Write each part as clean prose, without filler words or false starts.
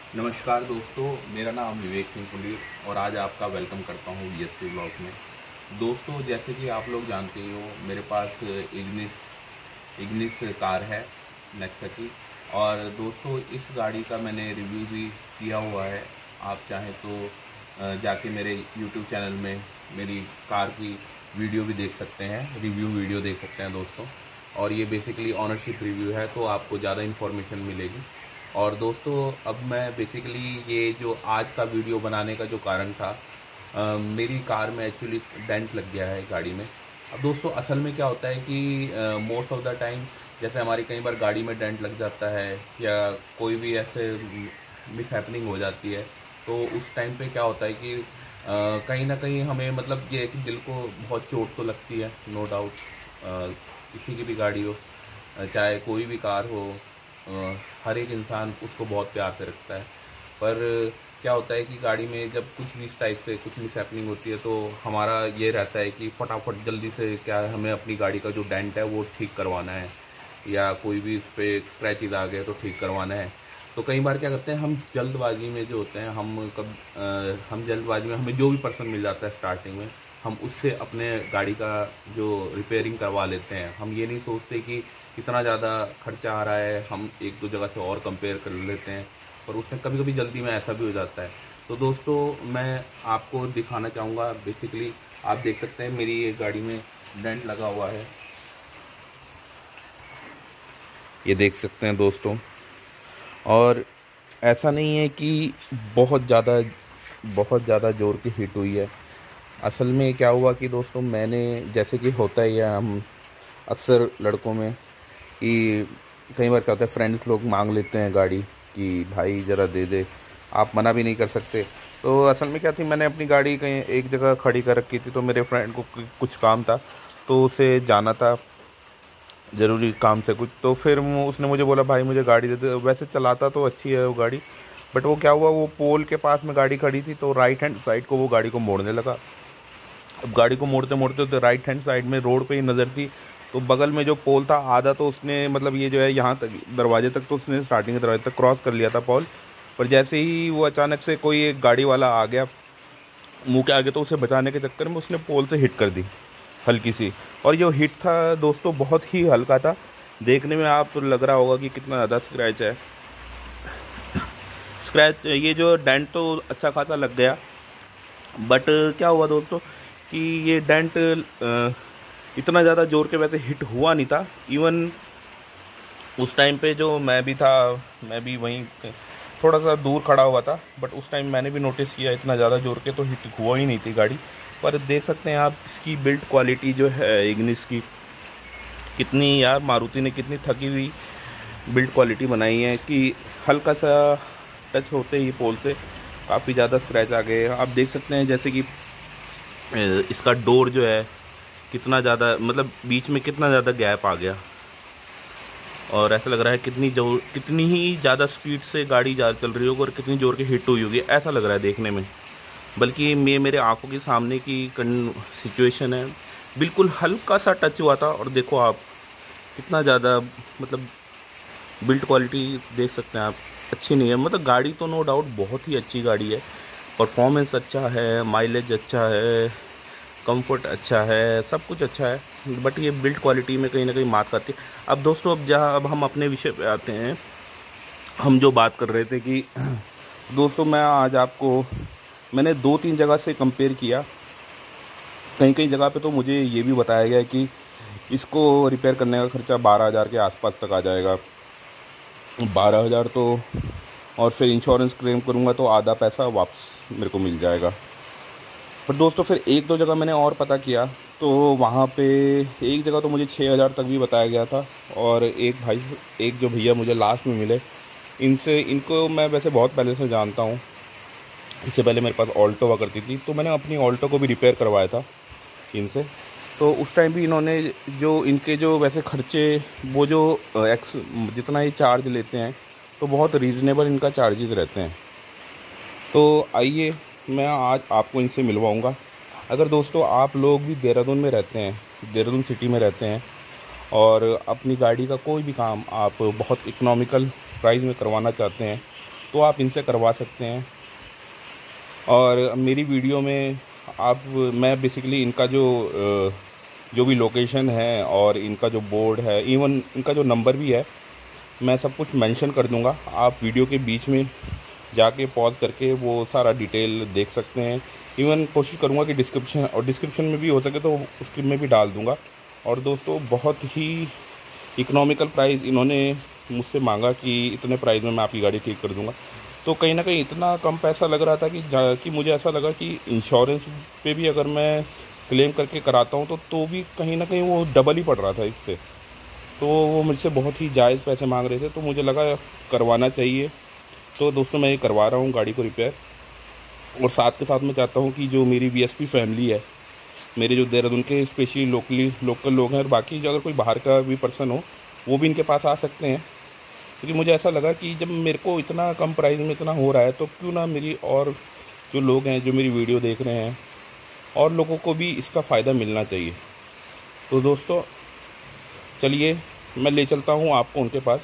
नमस्कार दोस्तों, मेरा नाम विवेक सिंह पुली और आज आपका वेलकम करता हूँ वीएसटी ब्लॉग में। दोस्तों, जैसे कि आप लोग जानते ही हो, मेरे पास इग्निस इग्निस कार है, नेक्सा की। और दोस्तों, इस गाड़ी का मैंने रिव्यू भी किया हुआ है। आप चाहें तो जाके मेरे यूट्यूब चैनल में मेरी कार की वीडियो भी देख सकते हैं, रिव्यू वीडियो देख सकते हैं दोस्तों। और ये बेसिकली ऑनरशिप रिव्यू है, तो आपको ज़्यादा इन्फॉर्मेशन मिलेगी। और दोस्तों, अब मैं बेसिकली ये जो आज का वीडियो बनाने का जो कारण था, मेरी कार में एक्चुअली डेंट लग गया है गाड़ी में। अब दोस्तों, असल में क्या होता है कि मोस्ट ऑफ द टाइम जैसे हमारी कई बार गाड़ी में डेंट लग जाता है या कोई भी ऐसे मिस हैपनिंग हो जाती है, तो उस टाइम पे क्या होता है कि कहीं ना कहीं हमें मतलब ये है कि दिल को बहुत चोट तो लगती है, नो डाउट। किसी की भी गाड़ी हो, चाहे कोई भी कार हो, हर एक इंसान उसको बहुत प्यार से रखता है। पर क्या होता है कि गाड़ी में जब कुछ भी इस टाइप से कुछ मिस हैपनिंग होती है, तो हमारा ये रहता है कि फटाफट जल्दी से क्या है, हमें अपनी गाड़ी का जो डेंट है वो ठीक करवाना है, या कोई भी उस पर स्क्रैचेज आ गए तो ठीक करवाना है। तो कई बार क्या करते हैं, हम जल्दबाजी में जो होते हैं, हम जल्दबाजी में हमें जो भी पर्सन मिल जाता है स्टार्टिंग में, हम उससे अपने गाड़ी का जो रिपेयरिंग करवा लेते हैं। हम ये नहीं सोचते कि कितना ज़्यादा खर्चा आ रहा है, हम एक दो जगह से और कंपेयर कर लेते हैं, और उसमें कभी कभी जल्दी में ऐसा भी हो जाता है। तो दोस्तों, मैं आपको दिखाना चाहूँगा, बेसिकली आप देख सकते हैं मेरी ये गाड़ी में डेंट लगा हुआ है, ये देख सकते हैं दोस्तों। और ऐसा नहीं है कि बहुत ज़्यादा ज़ोर की हिट हुई है। असल में क्या हुआ कि दोस्तों, मैंने, जैसे कि होता ही है हम अक्सर लड़कों में, कि कई बार क्या होता है, फ्रेंड्स लोग मांग लेते हैं गाड़ी कि भाई ज़रा दे दे, आप मना भी नहीं कर सकते। तो असल में क्या थी, मैंने अपनी गाड़ी कहीं एक जगह खड़ी कर रखी थी, तो मेरे फ्रेंड को कुछ काम था, तो उसे जाना था ज़रूरी काम से कुछ। तो फिर उसने मुझे बोला भाई मुझे गाड़ी दे दे। वैसे चलाता तो अच्छी है वो गाड़ी, बट वो क्या हुआ, वो पोल के पास में गाड़ी खड़ी थी, तो राइट हैंड साइड को वो गाड़ी को मोड़ने लगा। अब गाड़ी को मोड़ते मोड़ते तो राइट हैंड साइड में रोड पे ही नज़र थी, तो बगल में जो पोल था आधा, तो उसने मतलब ये जो है यहाँ तक दरवाजे तक, तो उसने स्टार्टिंग के दरवाजे तक क्रॉस कर लिया था पोल। पर जैसे ही वो अचानक से कोई एक गाड़ी वाला आ गया मुंह के आगे, तो उसे बचाने के चक्कर में उसने पोल से हिट कर दी हल्की सी। और जो हिट था दोस्तों, बहुत ही हल्का था, देखने में आप तो लग रहा होगा कि कितना ज़्यादा स्क्रैच है। स्क्रैच, ये जो डेंट तो अच्छा खासा लग गया, बट क्या हुआ दोस्तों कि ये डेंट इतना ज़्यादा जोर के वैसे हिट हुआ नहीं था। इवन उस टाइम पे जो मैं भी था, मैं भी वहीं थोड़ा सा दूर खड़ा हुआ था, बट उस टाइम मैंने भी नोटिस किया इतना ज़्यादा जोर के तो हिट हुआ ही नहीं थी गाड़ी। पर देख सकते हैं आप इसकी बिल्ड क्वालिटी जो है इग्निस की, कितनी, यार मारुति ने कितनी थकी हुई बिल्ड क्वालिटी बनाई है कि हल्का सा टच होते ही पोल से काफ़ी ज़्यादा स्क्रैच आ गए। आप देख सकते हैं जैसे कि इसका डोर जो है कितना ज़्यादा, मतलब बीच में कितना ज़्यादा गैप आ गया, और ऐसा लग रहा है कितनी ही ज़्यादा स्पीड से गाड़ी जा चल रही होगी और कितनी ज़ोर की हिट हुई होगी, ऐसा लग रहा है देखने में। बल्कि ये मेरे आंखों के सामने की सिचुएशन है, बिल्कुल हल्का सा टच हुआ था, और देखो आप कितना ज़्यादा, मतलब बिल्ड क्वालिटी देख सकते हैं आप, अच्छी नहीं है। मतलब गाड़ी तो नो डाउट बहुत ही अच्छी गाड़ी है, परफॉर्मेंस अच्छा है, माइलेज अच्छा है, कंफर्ट अच्छा है, सब कुछ अच्छा है, बट ये बिल्ड क्वालिटी में कहीं ना कहीं मात खाती है। अब दोस्तों, अब हम अपने विषय पे आते हैं। हम जो बात कर रहे थे कि दोस्तों, मैं आज आपको, मैंने 2-3 जगह से कंपेयर किया। कहीं कहीं जगह पे तो मुझे ये भी बताया गया कि इसको रिपेयर करने का खर्चा 12,000 के आसपास तक आ जाएगा। 12,000 तो, और फिर इंश्योरेंस क्लेम करूँगा तो आधा पैसा वापस मेरे को मिल जाएगा। पर दोस्तों, फिर एक दो जगह मैंने और पता किया, तो वहाँ पे एक जगह तो मुझे 6,000 तक भी बताया गया था। और एक जो भैया मुझे लास्ट में मिले, इनको मैं वैसे बहुत पहले से जानता हूँ। इससे पहले मेरे पास ऑल्टो हुआ करती थी, तो मैंने अपनी ऑल्टो को भी रिपेयर करवाया था इनसे। तो उस टाइम भी इन्होंने जो इनके जो वैसे खर्चे, वो जो जितना ये चार्ज लेते हैं, तो बहुत रीज़नेबल इनका चार्जेस रहते हैं। तो आइए, मैं आज आपको इनसे मिलवाऊंगा। अगर दोस्तों आप लोग भी देहरादून में रहते हैं, देहरादून सिटी में रहते हैं, और अपनी गाड़ी का कोई भी काम आप बहुत इकोनॉमिकल प्राइस में करवाना चाहते हैं, तो आप इनसे करवा सकते हैं। और मेरी वीडियो में मैं बेसिकली इनका जो भी लोकेशन है और इनका जो बोर्ड है, इवन इनका जो नंबर भी है, मैं सब कुछ मेंशन कर दूंगा। आप वीडियो के बीच में जाके पॉज करके वो सारा डिटेल देख सकते हैं। इवन कोशिश करूंगा कि डिस्क्रिप्शन में भी हो सके तो उसकी में भी डाल दूंगा। और दोस्तों, बहुत ही इकोनॉमिकल प्राइस इन्होंने मुझसे मांगा कि इतने प्राइस में मैं आपकी गाड़ी ठीक कर दूंगा। तो कहीं ना कहीं इतना कम पैसा लग रहा था कि मुझे ऐसा लगा कि इंश्योरेंस पे भी अगर मैं क्लेम करके कराता हूँ तो भी कहीं ना कहीं वो डबल ही पड़ रहा था इससे। तो वो मुझसे बहुत ही जायज़ पैसे मांग रहे थे, तो मुझे लगा करवाना चाहिए। तो दोस्तों, मैं ये करवा रहा हूँ गाड़ी को रिपेयर। और साथ के साथ मैं चाहता हूँ कि जो मेरी VSP फैमिली है, मेरे जो देहरादून के स्पेशली लोकल लोग हैं, और बाकी जो अगर कोई बाहर का भी पर्सन हो वो भी इनके पास आ सकते हैं। क्योंकि मुझे ऐसा लगा कि जब मेरे को इतना कम प्राइस में इतना हो रहा है तो क्यों ना मेरी और जो लोग हैं जो मेरी वीडियो देख रहे हैं और लोगों को भी इसका फ़ायदा मिलना चाहिए। तो दोस्तों, चलिए मैं ले चलता हूँ आपको उनके पास।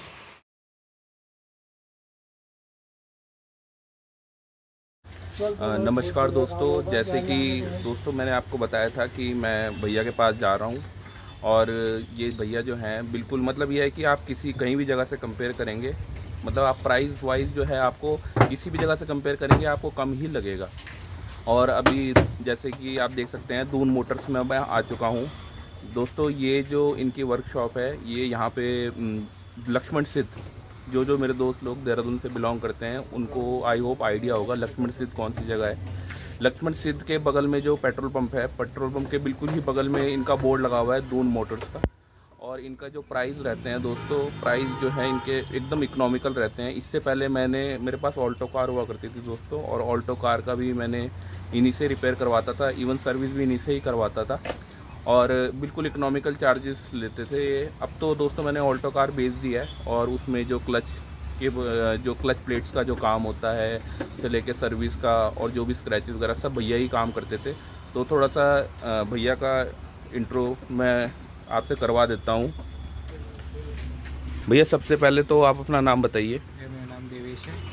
नमस्कार दोस्तों, जैसे कि दोस्तों मैंने आपको बताया था कि मैं भैया के पास जा रहा हूँ। और ये भैया जो हैं बिल्कुल, मतलब ये है कि आप कहीं भी जगह से कंपेयर करेंगे, मतलब आप प्राइस वाइज जो है आपको किसी भी जगह से कंपेयर करेंगे आपको कम ही लगेगा। और अभी जैसे कि आप देख सकते हैं दून मोटर्स में मैं आ चुका हूँ। दोस्तों, ये जो इनकी वर्कशॉप है, ये यहाँ पे लक्ष्मण सिद्ध, जो मेरे दोस्त लोग देहरादून से बिलोंग करते हैं उनको आई होप आइडिया होगा लक्ष्मण सिद्ध कौन सी जगह है। लक्ष्मण सिद्ध के बगल में जो पेट्रोल पंप है, पेट्रोल पंप के बिल्कुल ही बगल में इनका बोर्ड लगा हुआ है दून मोटर्स का। और इनका जो प्राइस रहते हैं दोस्तों, प्राइस जो है इनके एकदम इकोनॉमिकल रहते हैं। इससे पहले मेरे पास ऑल्टो कार हुआ करती थी दोस्तों, और ऑल्टो कार का भी मैंने इन्हीं से रिपेयर करवाता था, इवन सर्विस भी इन्हीं से ही करवाता था, और बिल्कुल इकोनॉमिकल चार्जेस लेते थे। अब तो दोस्तों मैंने ऑल्टो कार बेच दी है, और उसमें जो क्लच प्लेट्स का जो काम होता है से लेके सर्विस का और जो भी स्क्रैचेस वगैरह सब भैया ही काम करते थे। तो थोड़ा सा भैया का इंट्रो मैं आपसे करवा देता हूँ। भैया, सबसे पहले तो आप अपना नाम बताइए। मेरा नाम देवेश है।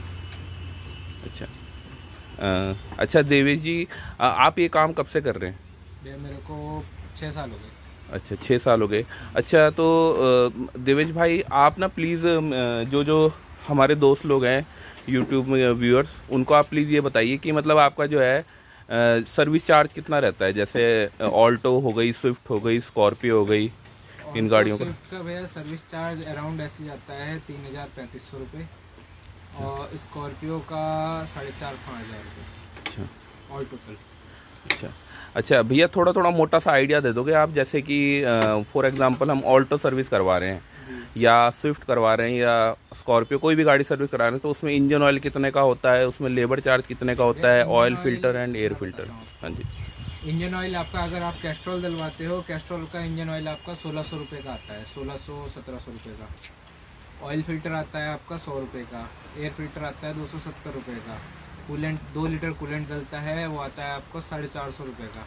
अच्छा देवेश जी, आप ये काम कब से कर रहे हैं? मेरे को 6 साल हो गए। अच्छा, 6 साल हो गए। अच्छा, तो देवेश भाई, आप ना प्लीज़ जो हमारे दोस्त लोग हैं यूट्यूब में व्यूअर्स, उनको आप प्लीज़ ये बताइए कि मतलब आपका जो है सर्विस चार्ज कितना रहता है। जैसे ऑल्टो हो गई, स्विफ्ट हो गई, स्कॉर्पियो हो गई, इन गाड़ियों का। स्विफ्ट का भैया सर्विस चार्ज अराउंड ऐसे जाता है 3,3500 रुपये, और स्कॉर्पियो का 4,500 रुपये। अच्छा, ऑल टोटल। अच्छा भैया, थोड़ा मोटा सा आइडिया दे दोगे आप? जैसे कि फॉर एग्जांपल हम ऑल्टो सर्विस करवा रहे हैं या स्विफ्ट करवा रहे हैं या स्कॉर्पियो, कोई भी गाड़ी सर्विस करा रहे हैं, तो उसमें इंजन ऑयल कितने का होता है, उसमें लेबर चार्ज कितने का होता है, oil filter and air filter? हाँ जी। इंजन ऑयल आपका, अगर आप कैस्ट्रॉल डलवाते हो, कैस्ट्रॉल का इंजन ऑयल आपका 1600 रुपये का आता है, 1600-1700 रुपये का। ऑयल फिल्टर आता है आपका 100 रुपये का। एयर फिल्टर आता है 270 रुपये का। कूलेंट 2 लीटर कूलेंट डलता है, वो आता है आपको 450 रुपये का।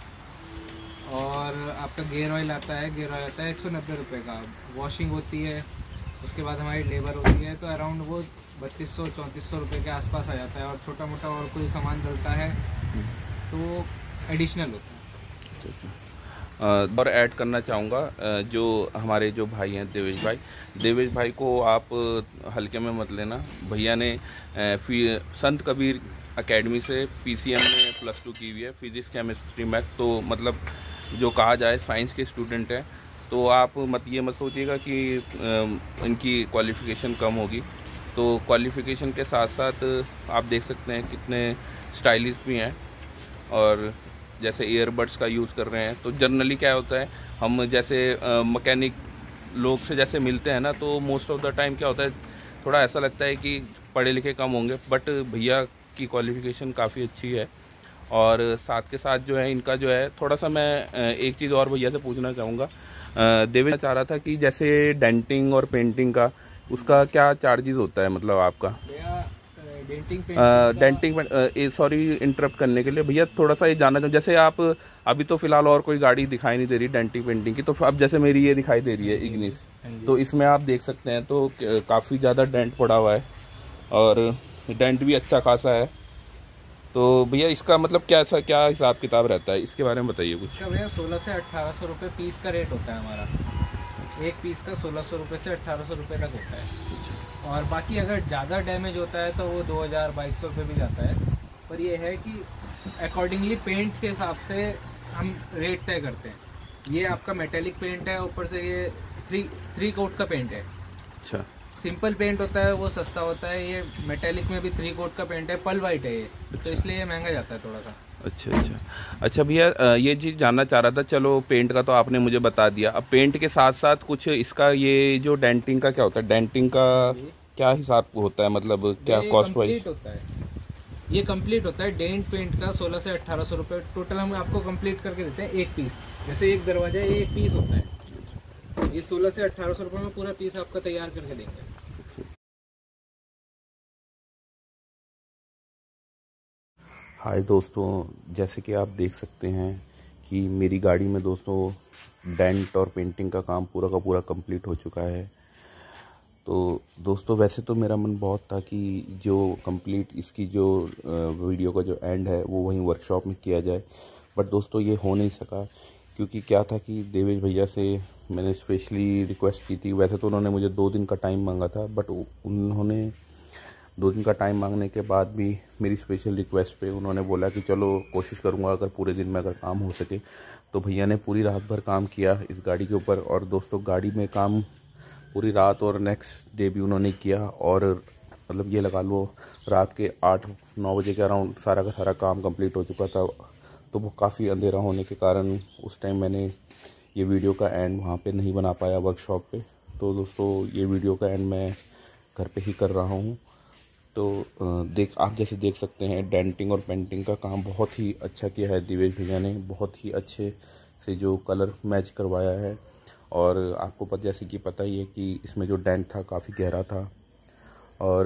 और आपका गेयर ऑयल आता है 190 रुपये का। वॉशिंग होती है, उसके बाद हमारी लेबर होती है, तो अराउंड वो 3200-3400 रुपये के आसपास आ जाता है। और छोटा मोटा और कोई सामान डलता है तो एडिशनल होता है। और ऐड करना चाहूँगा, जो हमारे जो भाई हैं देवेश भाई को आप हल्के में मत लेना। भैया ने संत कबीर एकेडमी से PCM में +2 की हुई है, फिजिक्स केमिस्ट्री मैथ। तो मतलब जो कहा जाए साइंस के स्टूडेंट हैं, तो आप ये मत सोचिएगा कि इनकी क्वालिफ़िकेशन कम होगी। तो क्वालिफ़िकेशन के साथ साथ आप देख सकते हैं कितने स्टाइलिश भी हैं। और जैसे ईयरबड्स का यूज़ कर रहे हैं, तो जनरली क्या होता है, हम जैसे मैकेनिक लोग से जैसे मिलते हैं ना, तो मोस्ट ऑफ द टाइम क्या होता है, थोड़ा ऐसा लगता है कि पढ़े लिखे कम होंगे, बट भैया की क्वालिफ़िकेशन काफ़ी अच्छी है। और साथ के साथ जो है इनका जो है थोड़ा सा, मैं एक चीज़ और भैया से पूछना चाहूँगा। देवेश चाह रहा था कि जैसे डेंटिंग और पेंटिंग का, उसका क्या चार्जेस होता है मतलब आपका? डेंटिंग सॉरी इंटरप्ट करने के लिए भैया, थोड़ा सा ये जानना चाहूँ। जैसे आप अभी तो फिलहाल और कोई गाड़ी दिखाई नहीं दे रही डेंटिंग पेंटिंग की, तो अब जैसे मेरी ये दिखाई दे रही है इग्निस, तो इसमें आप देख सकते हैं तो काफ़ी ज़्यादा डेंट पड़ा हुआ है। और डेंट भी अच्छा खासा है। तो भैया इसका मतलब क्या हिसाब किताब रहता है, इसके बारे में बताइए कुछ। इसका भैया 16 से 1800 रुपये पीस का रेट होता है हमारा। एक पीस का 1600 रुपये से 1800 रुपये तक होता है। और बाकी अगर ज़्यादा डैमेज होता है तो वो 2000-2200 रुपये भी जाता है। पर ये है कि अकॉर्डिंगली पेंट के हिसाब से हम रेट तय करते हैं। ये आपका मेटेलिक पेंट है, ऊपर से ये थ्री कोट का पेंट है। अच्छा, सिंपल पेंट होता है वो सस्ता होता है, ये मेटेलिक में भी 3 कोट का पेंट है, पल वाइट है ये। तो इसलिए ये महंगा जाता है थोड़ा सा। अच्छा भैया, ये चीज़ जानना चाह रहा था। चलो पेंट का तो आपने मुझे बता दिया, अब पेंट के साथ साथ कुछ इसका ये जो डेंटिंग का क्या होता है, डेंटिंग का क्या हिसाब होता है, मतलब क्या कॉस्ट वाइज होता है? ये कंप्लीट होता है डेंट पेंट का 16 से 1800 रुपये टोटल हम आपको कंप्लीट करके देते हैं एक पीस। जैसे एक दरवाजा ये एक पीस होता है, ये 16 से 1800 रुपये में पूरा पीस आपका तैयार करके देंगे। हाय दोस्तों, जैसे कि आप देख सकते हैं कि मेरी गाड़ी में दोस्तों डेंट और पेंटिंग का काम पूरा का पूरा कंप्लीट हो चुका है। तो दोस्तों वैसे तो मेरा मन बहुत था कि जो कंप्लीट इसकी जो वीडियो का जो एंड है वो वहीं वर्कशॉप में किया जाए, बट दोस्तों ये हो नहीं सका। क्योंकि क्या था कि देवेश भैया से मैंने स्पेशली रिक्वेस्ट की थी। वैसे तो उन्होंने मुझे 2 दिन का टाइम मांगा था, बट उन्होंने 2 दिन का टाइम मांगने के बाद भी मेरी स्पेशल रिक्वेस्ट पे उन्होंने बोला कि चलो कोशिश करूँगा अगर पूरे दिन में अगर काम हो सके। तो भैया ने पूरी रात भर काम किया इस गाड़ी के ऊपर। और दोस्तों गाड़ी में काम पूरी रात और नेक्स्ट डे भी उन्होंने किया। और मतलब ये लगा लो रात के 8-9 बजे के अराउंड सारा का सारा काम कंप्लीट हो चुका था। तो वो काफ़ी अंधेरा होने के कारण उस टाइम मैंने ये वीडियो का एंड वहाँ पे नहीं बना पाया वर्कशॉप पे। तो दोस्तों ये वीडियो का एंड मैं घर पे ही कर रहा हूँ। तो आप जैसे देख सकते हैं डेंटिंग और पेंटिंग का काम बहुत ही अच्छा किया है देवेश भैया ने। बहुत ही अच्छे से जो कलर मैच करवाया है। और आपको जैसे कि पता ही है कि इसमें जो डेंट था काफ़ी गहरा था। और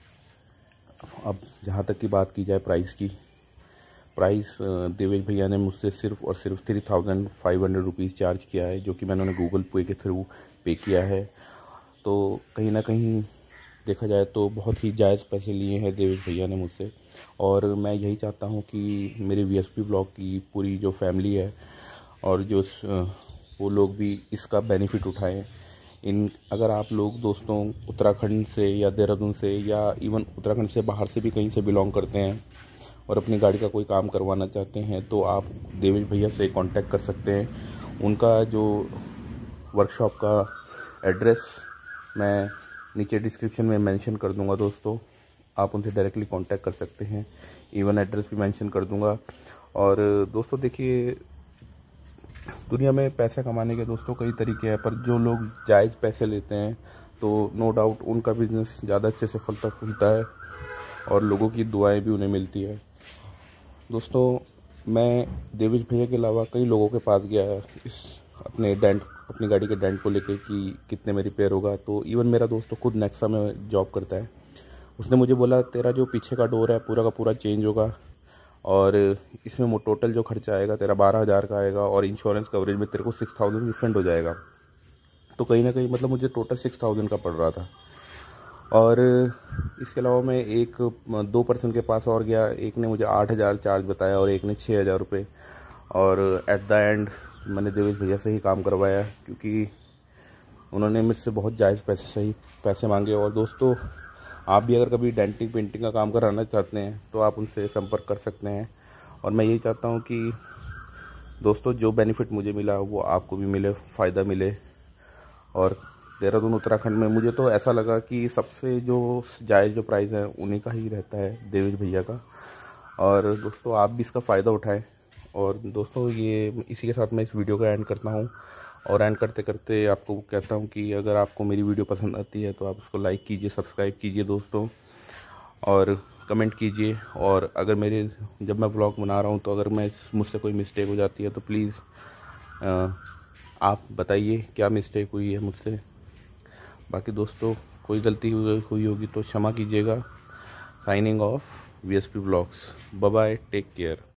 अब जहाँ तक की बात की जाए प्राइस की, प्राइस देवेश भैया ने मुझसे सिर्फ और सिर्फ 3500 रुपीज़ चार्ज किया है, जो कि मैंने गूगल पे के थ्रू पे किया है। तो कहीं ना कहीं देखा जाए तो बहुत ही जायज़ पैसे लिए हैं देवेश भैया ने मुझसे। और मैं यही चाहता हूँ कि मेरे वीएसपी ब्लॉग की पूरी जो फैमिली है और जो वो लोग भी इसका बेनिफिट उठाएं। अगर आप लोग दोस्तों उत्तराखंड से या देहरादून से या इवन उत्तराखंड से बाहर से भी कहीं से बिलोंग करते हैं और अपनी गाड़ी का कोई काम करवाना चाहते हैं तो आप देवेश भैया से कांटेक्ट कर सकते हैं। उनका जो वर्कशॉप का एड्रेस मैं नीचे डिस्क्रिप्शन में मेंशन कर दूंगा दोस्तों, आप उनसे डायरेक्टली कांटेक्ट कर सकते हैं। इवन एड्रेस भी मेंशन कर दूंगा। और दोस्तों देखिए, दुनिया में पैसा कमाने के दोस्तों कई तरीके हैं, पर जो लोग जायज़ पैसे लेते हैं तो नो डाउट उनका बिज़नेस ज़्यादा अच्छे से फलता फूलता है और लोगों की दुआएं भी उन्हें मिलती है। दोस्तों मैं देवेश भैया के अलावा कई लोगों के पास गया इस अपनी गाड़ी के डेंट को लेके कि कितने में रिपेयर होगा। तो इवन मेरा दोस्त तो खुद नेक्सा में जॉब करता है, उसने मुझे बोला तेरा जो पीछे का डोर है पूरा का पूरा चेंज होगा और इसमें टोटल जो खर्चा आएगा तेरा 12,000 का आएगा और इंश्योरेंस कवरेज में तेरे को 6,000 रिफंड हो जाएगा। तो कहीं ना कहीं मतलब मुझे टोटल 6,000 का पड़ रहा था। और इसके अलावा मैं 2 पर्सन के पास और गया, एक ने मुझे 8,000 चार्ज बताया और एक ने 6,000 रुपये। और एट द एंड मैंने देवेश भैया से ही काम करवाया क्योंकि उन्होंने मुझसे बहुत जायज़ पैसे मांगे। और दोस्तों आप भी अगर कभी डेंटिंग पेंटिंग का काम कराना चाहते हैं तो आप उनसे संपर्क कर सकते हैं। और मैं यही चाहता हूँ कि दोस्तों जो बेनिफिट मुझे मिला वो आपको भी मिले, फ़ायदा मिले। और देहरादून उत्तराखंड में मुझे तो ऐसा लगा कि सबसे जो जायज़ जो प्राइस है उन्हीं का ही रहता है देवेश भैया का। और दोस्तों आप भी इसका फ़ायदा उठाएं। और दोस्तों ये इसी के साथ मैं इस वीडियो का एंड करता हूँ। और एंड करते करते आपको कहता हूँ कि अगर आपको मेरी वीडियो पसंद आती है तो आप उसको लाइक कीजिए, सब्सक्राइब कीजिए दोस्तों, और कमेंट कीजिए। और अगर जब मैं ब्लॉग बना रहा हूँ तो अगर मुझसे कोई मिस्टेक हो जाती है तो प्लीज़ आप बताइए क्या मिस्टेक हुई है मुझसे। बाकी दोस्तों कोई गलती हुई होगी तो क्षमा कीजिएगा। Signing off VSP blogs. Bye bye, take care.